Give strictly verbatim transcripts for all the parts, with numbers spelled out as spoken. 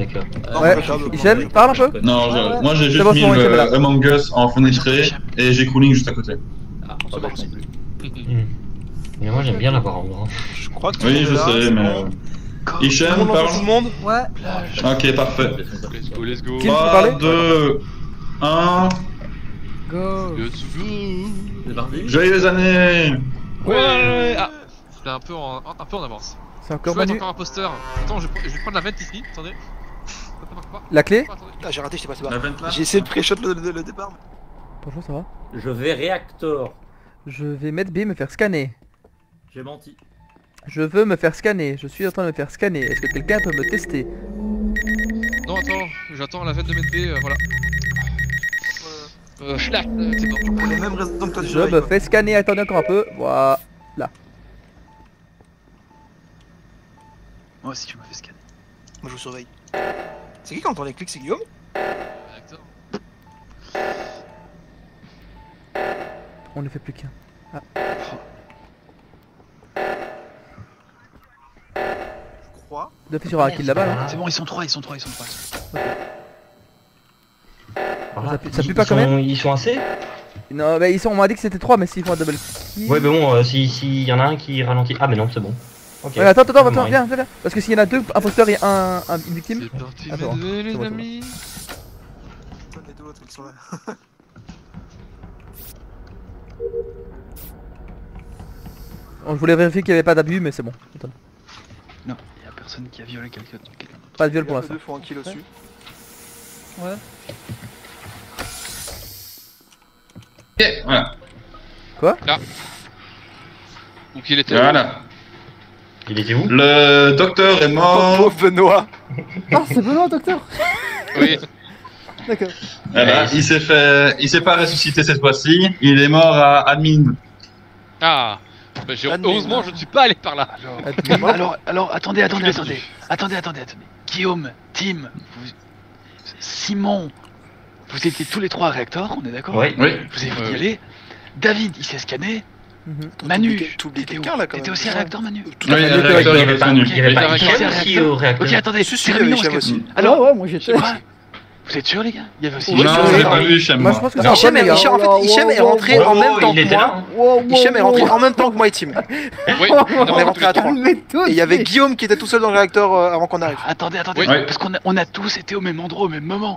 D'accord. Ouais, Hichem, parle un peu. Non, je- moi j'ai juste bon, mis c'est bon, Hichem est là. le Among Us en fenêtré et j'ai Cooling juste à côté. Ah, pas mal non plus. Hmm. Mais moi j'aime bien l'avoir en grand. Je crois que tout Oui, le monde je est là, sais, c'est mais. bon. Tout Hichem, le monde entend parle. tout le monde. Ouais. Ok, parfait. Let's go, let's go. Qui peut parler? trois, deux, un. Go. Let's go. C'est parti. Joyeuses années! Ouais. Ah, je l'ai un peu en, un peu en avance. C'est Je encore vais être Manu. encore imposteur. Attends, je, je vais prendre la vente ici. Attendez. Ça marche pas. La clé? Ah, attendez. Ah, j'ai raté, j'étais passé La bas. vente là? J'ai essayé de pré-shot le, le- le départ. Bonjour, ça va? Je vais réacteur. Je vais mettre B, me faire scanner. J'ai menti. Je veux me faire scanner. Je suis en train de me faire scanner. Est-ce que quelqu'un peut me tester? Non, attends, j'attends la vente de mettre B, euh, voilà. Euh, Schlag, euh, c'est bon. Pour les mêmes raisons que toi, tu Je me fais scanner. Attendez encore un peu. Voilà. Moi aussi, je me fais scanner. Moi, je vous surveille. C'est qui quand on entend les clics? C'est Guillaume? Réacteur. On ne fait plus qu'un. Je crois. Deux filles sur un kill là-bas. Là. C'est bon, ils sont trois, ils sont trois, ils sont trois. Voilà. Ça pue- ça pue Ils pas quand sont- même Ils sont assez. Non, bah ils sont. On m'a dit que c'était trois, mais s'ils font un double kill. Ouais, mais bon, euh, si s'il y en a un qui ralentit. Ah, mais non, c'est bon. Ok. Ouais, attends, attends, attends, Ouais. viens, viens, viens. Parce que s'il y en a deux imposteurs et un, un une victime. C'est parti, Attends, mes- c'est les bon, c'est amis. Les deux autres, ils sont là. Bon, je voulais vérifier qu'il n'y avait pas d'abus, mais c'est bon. Attends. Non, il y a personne qui a violé quelqu'un quelqu'un d'autre. Pas de viol pour l'instant. Les deux font un kill au-dessus. Ouais. Ok, voilà. Donc il était. Voilà. Il était où? Le docteur est Oh, mort. pauvre Benoît. Ah, c'est Benoît, docteur. Oui. D'accord. Voilà, il s'est fait. Il s'est pas ressuscité cette fois-ci. Il est mort à admin. Ah. Bah, j'ai- Admin. heureusement, je ne suis pas allé par là. Attends. Alors, alors, attendez, attendez, Je l'ai attendez, vu. attendez, attendez, attendez. Guillaume, Tim, vous- Simon, vous étiez tous les trois à réacteur, on est d'accord? Oui. Oui. Vous avez Ouais, vu y oui. aller. David, il s'est scanné. Mhm. Manu, T'oublies- T'oublies t'étais où? quelqu'un là quand même. T'étais aussi à réacteur, Manu? Tout Oui, à fait. le le réacteur réacteur, est Il y avait pas, revenu. il y avait pas Il y avait Hichem un aussi réacteur. au réacteur. Ok, attendez, Si, si, il y avait terminons Hichem parce que- aussi. Alors, ouais, ouais, moi j'étais. quoi? Vous êtes sûr, les gars? Il y avait aussi. Oui, Non, je je sais l'ai pas. pas vu chez Moi moi. je pense que c'est Alors, un Hichem, est- les gars. Hichem, en fait, Hichem est rentré Oh, en même temps il que était moi. là. hein. Wow, wow, Hichem est wow, rentré wow. en même temps que moi et Tim. Oui. On est rentré à trois. Calmez tous. Et il y avait Guillaume qui était tout seul dans le réacteur euh, avant qu'on arrive. Attendez, attendez, Oui. parce qu'on a, on a tous été au même endroit au même moment.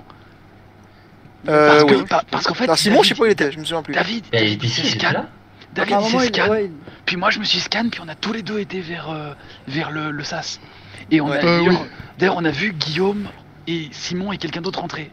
Euh, Parce que, oui. pa- parce qu'en fait, Alors, Simon, je sais David- pas où il était, je me souviens plus. David, Mais David, il ici, s'est il était scan. là. David, il Apparemment, s'est il- scan. ouais, il- Puis moi, je me suis scan, puis on a tous les deux été vers, euh, vers le, le sas. Et on Ouais. a, Euh, d'ailleurs, oui. d'ailleurs, on a vu Guillaume et Simon et quelqu'un d'autre rentrer.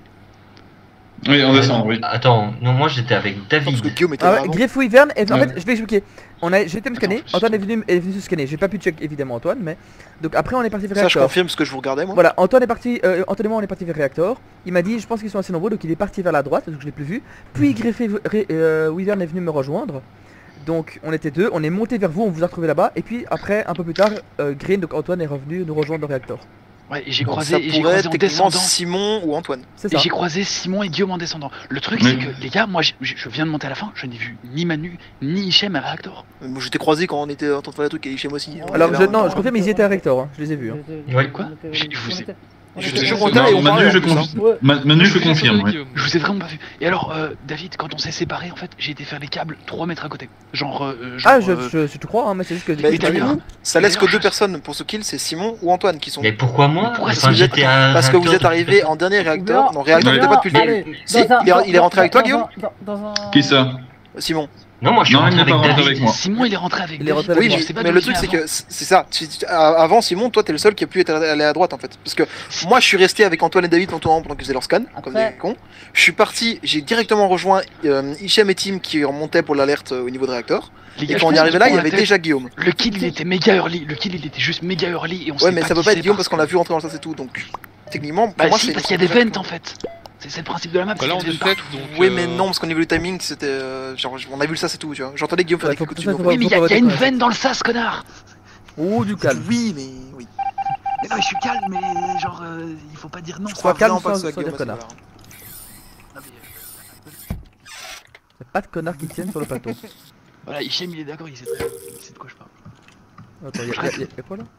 Oui, on descend, oui. Attends, non, moi j'étais avec Parce que David. Guillaume était Ah là ouais, avant. Griff Wyvern, et en Ouais. fait, je vais expliquer. On a, j'ai été me scanner, Attends, je- Antoine est venu, est venu se scanner. J'ai pas pu check évidemment Antoine, mais donc après on est parti vers Ça, je réacteur. confirme ce que je vous regardais moi. Voilà, Antoine est parti, euh, Antoine et moi on est parti vers réacteur. Il m'a dit, je pense qu'ils sont assez nombreux, donc il est parti vers la droite, donc je l'ai plus vu. Puis Griff Ré- euh, Wyvern est venu me rejoindre. Donc on était deux, on est monté vers vous, on vous a retrouvé là-bas. Et puis après, un peu plus tard, euh, Green, donc Antoine est revenu nous rejoindre le réacteur. Ouais, et j'ai Donc, croisé, ça et j'ai pourrait croisé être en techniquement descendant. Simon ou Antoine. C'est Et ça. j'ai croisé Simon et Guillaume en descendant. Le truc, Oui. c'est que, les gars, moi, je, je viens de monter à la fin, je n'ai vu ni Manu, ni Hichem à réacteur. Euh, Moi, je t'ai croisé quand on était en train de faire le truc et Hichem aussi. On Alors était je, là. non, je confirme, ils y étaient à réacteur, hein. Je les ai vus. Hein. Ouais, quoi Je- je vous ai- Je Je te te jure jure, qu'on était là et on Non, parlait Manu, en je plus, hein. confirme. Ouais. Ma- Manu, je suis confirme, avec oui. Guillaume. Je vous ai vraiment pas vu. Et alors, euh, David, quand on s'est séparés, en fait, j'ai été faire les câbles trois mètres à côté. Genre, euh, genre Ah, je, euh, je, je te crois, hein, mais c'est juste que... Mais Et d'ailleurs, Ça laisse que D'ailleurs, deux je- personnes pour ce kill, c'est Simon ou Antoine qui sont. Mais pourquoi moi? Pourquoi Enfin, vous êtes- j'étais à Parce que vous réacteur êtes arrivé depuis- en dernier réacteur. Non, réacteur, Oui. t'étais pas depuis le début. Allez, Si, dans un- il est- il est rentré avec toi, dans Guillaume un- dans- dans un- Qui ça? Simon. Non, moi je suis Non, il rentré n'est avec pas rentré David. avec moi. Simon, il est rentré avec Il est David. rentré avec Oui, moi. Je mais, sais pas mais d'où le il truc vient c'est que avant. c- c'est ça. Tu- tu- Avant Simon, toi t'es le seul qui a pu être allé à droite en fait. Parce que moi je suis resté avec Antoine et David pendant pendant qu'ils faisaient leur scan, comme Après- des cons. Je suis parti, j'ai directement rejoint euh, Hichem et Tim qui remontaient pour l'alerte euh, au niveau de réacteur. Les Et gars, quand on je est arrivé pense là, qu'on il y a avait peut-être- déjà Guillaume. Le kill, il était méga early. Le kill, il était juste méga early. Et on Ouais, sait mais pas ça peut qui pas être c'est Guillaume parce qu'on l'a que- vu rentrer dans le sas et tout. Donc techniquement, pour Bah moi si, c'est. parce qu'il y a des vents en fait. C'est c'est le principe de la map. Bah c'est là, on qu'il y a est des sept, vents. donc. Oui, euh, mais non, parce qu'au niveau du timing, c'était. euh, genre, on a vu le sas et tout, tu vois. J'entendais Guillaume faire Ouais, des faut coups que dessus. ça donc- soit- Oui, mais il y, a- Faut il y a pas une déconner. veine dans le sas, connard. Oh, du calme. Oui, mais oui. Mais non, mais je suis calme, mais genre, euh, il faut pas dire non. Je Sois crois calme vraiment pas que sans- ce soit sans Guillaume. dire à ce connard. moment-là. Non, mais, euh, C'est pas de connards qui tiennent sur le plateau. Voilà, Hichem, il est d'accord, il sait très bien il sait de quoi je parle. Attends, y'a y a, y a quoi là?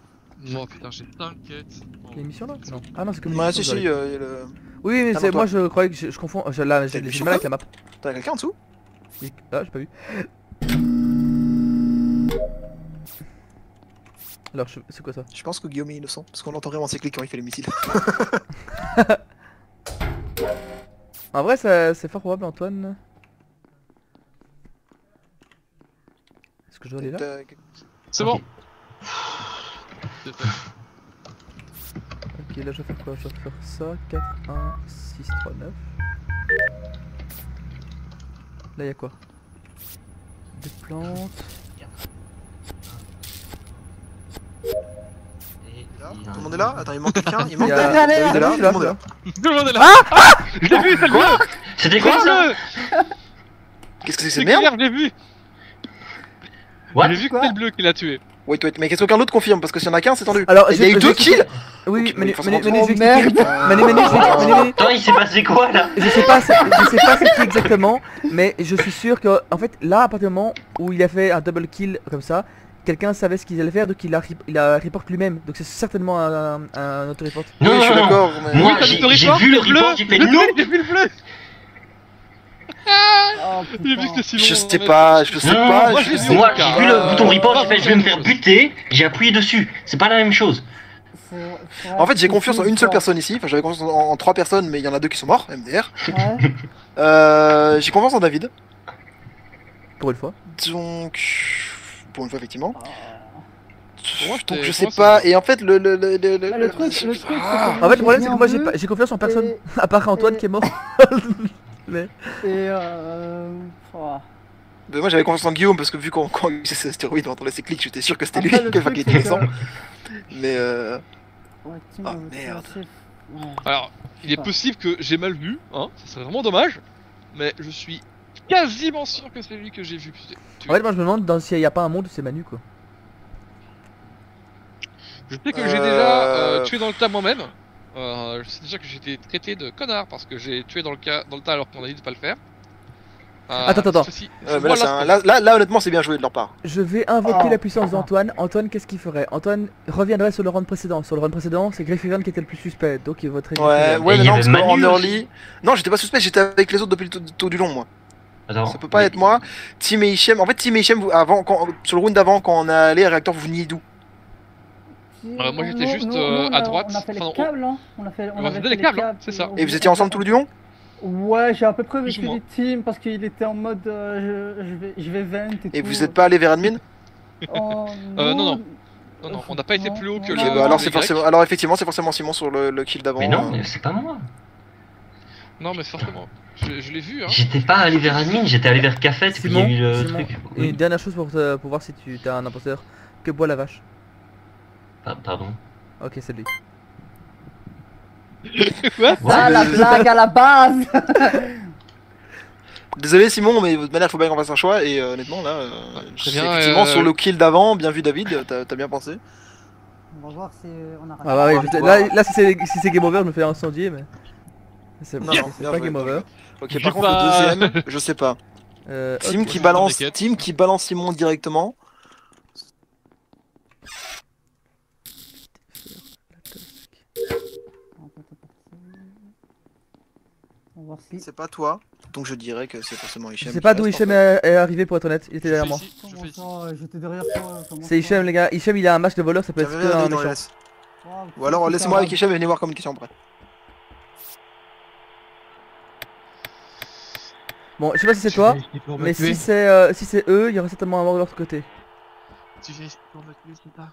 Non, putain, j'ai t'inquiète. Il y a une mission là? Non. Ah non, c'est comme une Ouais, mission, si, j'aurais- si, euh, il y a le... Oui, mais Ah, c'est non, moi toi. je croyais que je, je confonds. Je, là, j'ai T'as j'ai une du mal avec la map. T'as quelqu'un en dessous? Il- Ah, j'ai pas vu. Alors, je- c'est quoi ça? Je pense que Guillaume est innocent, parce qu'on entend vraiment ses clics quand il fait les missiles. En vrai, ça- c'est fort probable, Antoine. Est-ce que je dois aller là? T'as- C'est Ok. bon. C'est fait. Ok, là je vais faire quoi? Je vais faire ça. quatre, un, six, trois, neuf. Là, y'a quoi? Des plantes. Là, tout le monde est là? Attends, il manque quelqu'un? Il manque Y a- David est là, David, tout le monde est là. Tout le monde est là. Ah, je l'ai vu, c'est le bleu. C'était quoi C'est ça? le bleu. Qu'est-ce que c'est que C'est cette merde? clair, je l'ai vu. What? J'ai vu que Quoi? c'était le bleu qui l'a tué. Wait, wait, mais qu'est-ce que quelqu'un d'autre confirme? Parce que s'il y en a qu'un, c'est tendu. Alors, Et il y a je- eu deux je- kills! Oui, Ok, Manu, mais forcément, Manu, Manu, Oh, je vais expliquer. merde. Manu, Manu, je vais- Manu, Manu, Attends, il s'est passé quoi là? je sais pas, c'est- je sais pas c'est qui exactement, mais je suis sûr que, en fait, là, à partir du moment où il a fait un double kill comme ça, quelqu'un savait ce qu'il allait faire, donc il a, rep- il a report lui-même. Donc c'est certainement un, un auto-report. Non, Oui, je suis non, non. d'accord, mais... Moi, Oui, t'as j'ai vu le j'ai report, vu le le bleu. report, j'ai fait Le non. bleu, j'ai vu le bleu. Oh J'ai vu que putain. c'était Simon. Je sais pas, je sais Non, pas, moi, je j'ai sais vu. Moi, pas. j'ai vu le Euh, bouton report, j'ai fait je vais me pas faire la buter, j'ai appuyé dessus. C'est pas la même chose. Faut- faut En fait, j'ai rester confiance en fou, une seule quoi. personne ici. Enfin, j'avais confiance en, en trois personnes, mais il y en a deux qui sont morts, M D R. Ouais. Euh, j'ai confiance en David. Pour une fois. Donc, pour une fois, effectivement. moi, Donc, j'étais- je sais moi, pas. c'est- Et en fait, le. Le, le, le, Bah, le truc, le truc, c'est Ah. que En fait, le problème, j'ai c'est que mis moi, en j'ai bleu pas- j'ai confiance en personne. et- À part Antoine et- qui est mort. Mais... Et euh... oh. Mais moi, j'avais confiance en Guillaume parce que vu qu'on quand il y a ces astéroïdes, on entendait ses clics, j'étais sûr que c'était lui Après, le qui enfin, truc, qui était c'est innocent. que- Mais euh. Ouais, Tim, Ah, euh, c'est merde. assez- ouais. Alors, il est pas. possible que j'ai mal vu, hein, ça serait vraiment dommage, mais je suis quasiment sûr que c'est lui que j'ai vu. tuer. En fait, moi, je me demande dans- s'il y a pas un monde où c'est Manu, quoi. Je sais que j'ai Euh, déjà euh, tué dans le tas moi-même. Euh, je sais déjà que j'ai été traité de connard parce que j'ai tué dans le, cas, dans le tas alors qu'on a dit de pas le faire. Euh, Attends, attends, attends. cette fois-ci, euh, je mais là, vois c'est la un- semaine. là, là, là, honnêtement, c'est bien joué de leur part. Je vais invoquer Oh. la puissance d'Antoine. Antoine, qu'est-ce qu'il ferait? Antoine reviendrait sur le round précédent. Sur le round précédent, c'est Griffith qui était le plus suspect, donc il voterait Ouais, Griffith. ouais, Et mais il y non, avait parce qu'en Manu early. Non, j'étais pas suspect, j'étais avec les autres depuis le tout, tout du long, moi. Attends. Ça peut pas être moi. Team et Hichem. En fait, Team et Hichem, vous- avant, quand, sur le round d'avant, quand on a allé à réacteur, vous veniez d'où? Euh, moi, j'étais Nous- juste, nous- euh, nous, à on a- droite. On a fait les Enfin, on- câbles, hein. On a fait, on on avait faisait fait les câbles, hein, c'est ça. Et vous étiez ensemble tout le du long? Ouais, j'ai à peu près Plus vécu ou moins. des teams parce qu'il était en mode euh, je, je vais, je vais vent et, Et tout. vous êtes pas allé vers admin? Oh, Euh, non, non. Non, non, on n'a pas été plus haut que Ok, le. Ok, bah alors les c'est Grecs. forcément. Alors effectivement, c'est forcément Simon sur le, le kill d'avant. Mais non, euh. mais c'est pas moi. Non, mais forcément. Je, je l'ai vu, hein. J'étais pas allé vers admin, j'étais allé vers Café, puis il y a Simon, eu le Simon, truc. Et Oui. une dernière chose pour, te- pour voir si tu as un imposteur. Que boit la vache? Pa- Pardon. Ok, c'est lui. Quoi? Ah, la blague à la base. Désolé Simon, mais de toute manière, il faut bien qu'on fasse un choix. Et euh, honnêtement, là, euh, très c'est bien, effectivement euh, sur le kill d'avant, bien vu David, t'as t'as bien pensé. On va voir si on a Ah bah oui, je- là, là si c'est si c'est game over, je me fais incendier, mais... C'est Non, c'est non, bien pas joué, game bien over. Ok, Je par contre, pas- le deuxième, je sais pas. Euh, Team ok. qui je balance, prends des quêtes. team qui balance Simon directement. On va voir si. C'est pas toi, donc je dirais que c'est forcément Hichem. Je sais pas qui d'où reste, Hichem en fait. est, est arrivé pour être honnête, il était Je derrière fais moi. ici, je Comment fais ici. ça, euh, j'étais derrière toi. comment C'est ça Hichem les gars, Hichem il a un match de voleur, ça peut être Tiens, que viens, un viens dans les méchant. laisses. Wow, Ou alors putain, laissez-moi avec va. Hichem et venez voir communication après. Bon, je sais pas si c'est toi, mais si c'est euh, si c'est eux, il y aura certainement un mort de l'autre côté. Tu viens ici pour me tuer, c'est pas.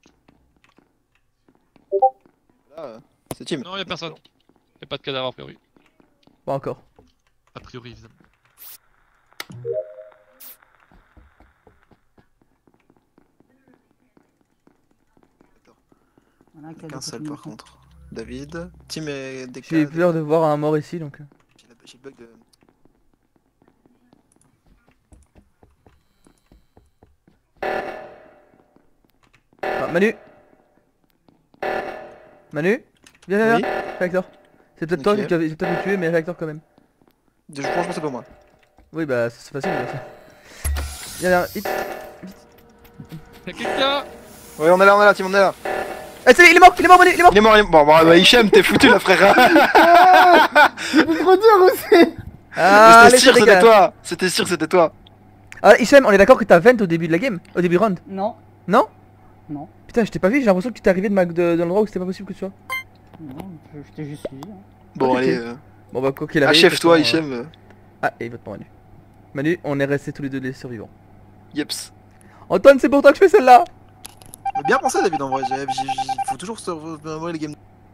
Là, euh, c'est Team. Non, y'a personne. Y'a pas de cadavre a priori. Pas encore. A priori, évidemment. Il y en a un qui a Qu'un des seul copines par aussi. contre. David, Team et D K. J'ai eu peur de voir un mort ici donc... J'ai la- j'ai le bug de. Ah, Manu Manu Viens, viens, Oui. viens, réacteur. C'est peut-être toi Ok. qui vas peut-être me tuer, mais réacteur quand même. Je- Franchement, c'est pas moi. Oui, bah c'est facile. mais ça. Viens, viens, vite. Y'a quelqu'un. Ouais, on est là, on est là, Team, on est là. Ah, c'est- il est mort, il est mort, Manu, il est mort. Il est mort, il est mort. Bon, bah, bah Hichem, t'es foutu là, frère. C'est trop dur aussi. Ah, C'était allez, sûr ça que c'était dégage. toi. C'était sûr que c'était toi. Ah, Hichem, on est d'accord que t'as vingt au début de la game, au début du round. Non. Non? Non. Putain, je t'ai pas vu, j'ai l'impression que tu t'es arrivé de, ma... de... dans l'endroit où c'était pas possible que tu sois. Non, je, je t'ai juste suivi. hein. Bon, Ok, allez. ok. euh, Bon bah quoi qu'il arrive. Achève-toi, de toute façon, Hichem. euh, euh, Ah, et il vote pour Manu. Manu, on est restés tous les deux des survivants. Yeps. Antoine, c'est pour toi que je fais celle-là. Bien pensé, David, en vrai. Il faut toujours se remémorer les games.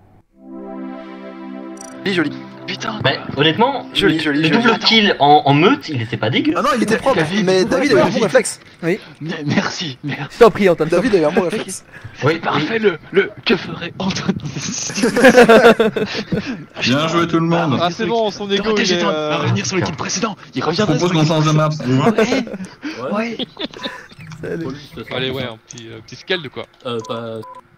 Joli, joli. Putain, Mais honnêtement, Joli, le, joli, le joli. double kill en, en meute, il était pas dégueu. Ah non, il était propre, David, mais David avait un bon David. réflexe. M- Merci, merci. Je t'en prie, Antoine. je t'en David avait un bon réflexe. Oui, C'est parfait, le, le, que ferait Antoine? Bien joué tout le monde. Ah, c'est bon, son ego, Dorothée il est. Gétant euh, va revenir sur l'équipe précédente. Il Je reviendra sur propose qu'on l'équipe change de map. ça vous va précédente. Ouais, ouais. prie. Salut. Allez, ouais, un petit, euh, petit scald quoi. Euh, pas...